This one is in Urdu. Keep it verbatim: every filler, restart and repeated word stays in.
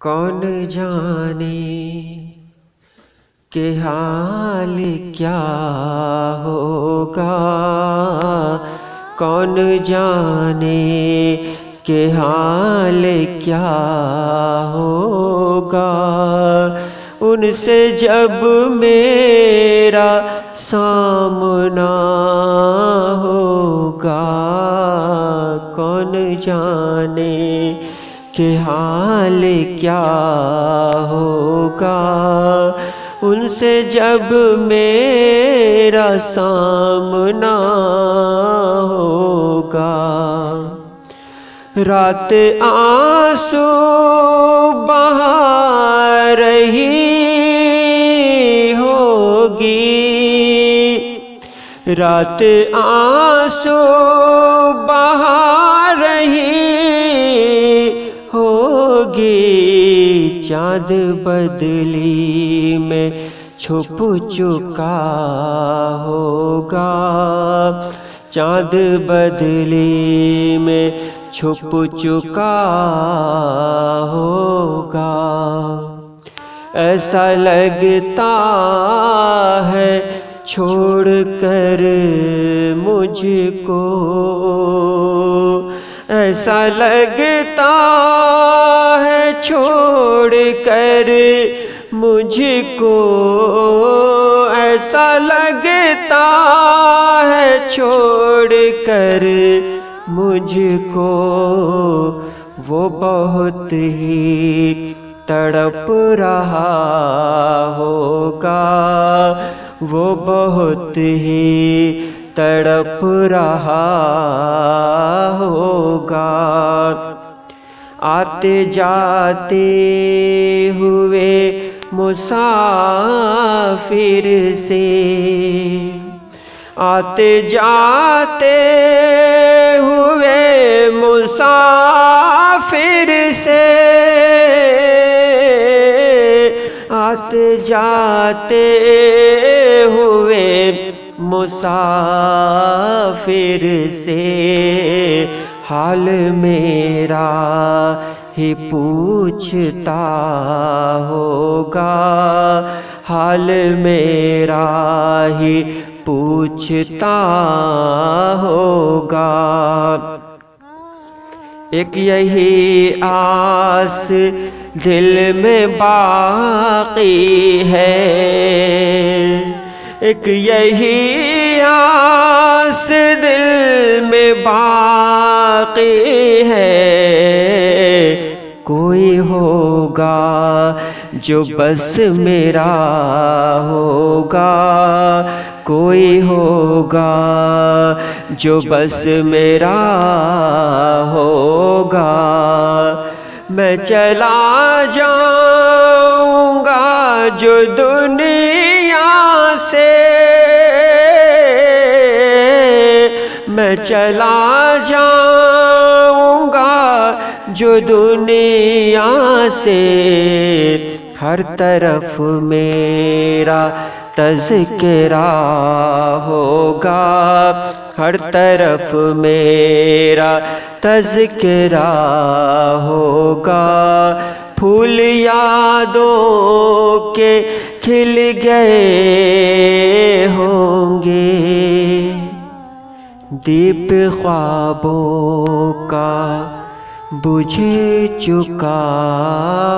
کون جانے کہ حال کیا ہوگا، کون جانے کہ حال کیا ہوگا، ان سے جب میرا سامنا ہوگا، کون جانے کہ حال کیا ہوگا، ان سے جب میرا سامنا ہوگا۔ رات آنسو بہا رہی ہوگی، رات آنسو بہا رہی ہوگی، چاند بدلی میں چھپ چکا ہوگا، چاند بدلی میں چھپ چکا ہوگا۔ ایسا لگتا ہے چھوڑ کر مجھ کو، ایسا لگتا ہے چھوڑ کر مجھ کو، ایسا لگتا ہے چھوڑ کر مجھ کو، وہ بہت ہی تڑپ رہا ہوگا، وہ بہت ہی تڑپ رہا ہوگا۔ آتے جاتے ہوئے مسافر سے، آتے جاتے ہوئے مسافر سے، آتے جاتے ہوئے مسافر سے، حال میرا ہی پوچھتا ہوگا، حال میرا ہی پوچھتا ہوگا۔ ایک یہی آس دل میں باقی ہے، ایک یہی آس دل میں باقی ہے، کوئی ہوگا جو بس میرا ہوگا، کوئی ہوگا جو بس میرا ہوگا۔ میں چلا جاؤں گا جو دنیا سے، میں چلا جاؤں گا جو دنیا سے، ہر طرف میرا تذکرہ ہوگا، ہر طرف میرا تذکرہ ہوگا۔ پھول یادوں کے کھل گئے ہوں گے، دیپ خوابوں کا بجھ چکا